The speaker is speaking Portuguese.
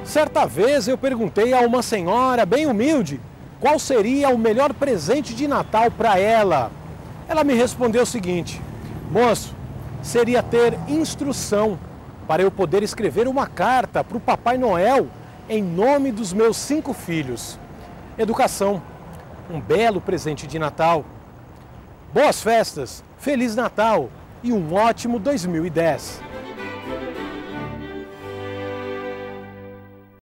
Certa vez eu perguntei a uma senhora bem humilde qual seria o melhor presente de Natal para ela. Ela me respondeu o seguinte: moço, seria ter instrução para eu poder escrever uma carta para o Papai Noel em nome dos meus 5 filhos. Educação, um belo presente de Natal. Boas festas, Feliz Natal e um ótimo 2010.